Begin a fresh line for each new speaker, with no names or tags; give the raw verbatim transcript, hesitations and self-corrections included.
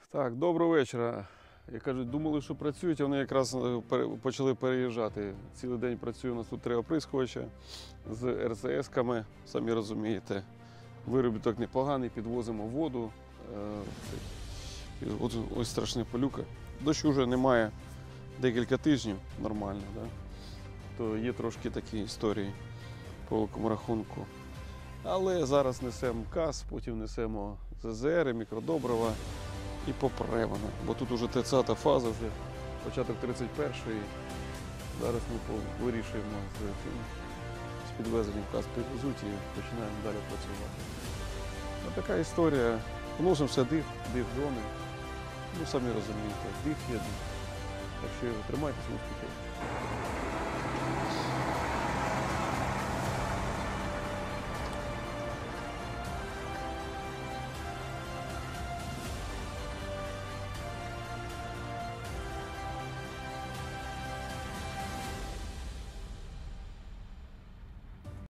Так, доброго вечора. Я кажу, думали, що працюють, а вони якраз е, пере- почали переїжджати. Цілий день працює у нас тут три оприскувача з ер зе есками, самі розумієте. Виробіток непоганий, підвозимо воду. Е, і От ось страшна пилюка. Дощу вже немає декілька тижнів, нормально, да? То є трошки такі історії по великому рахунку. Але зараз несемо каз, потім несемо зет зет ери, мікродобрива і попремо. Бо тут вже тридцята фаза, вже початок тридцять першої. Зараз ми по- вирішуємо з, цим, з підвезенням каз підвезуть і починаємо далі працювати. Ось така історія. Вносимо все дих, дих зони. Ну, самі розумієте, дих є. Так що тримайтеся, успіхів.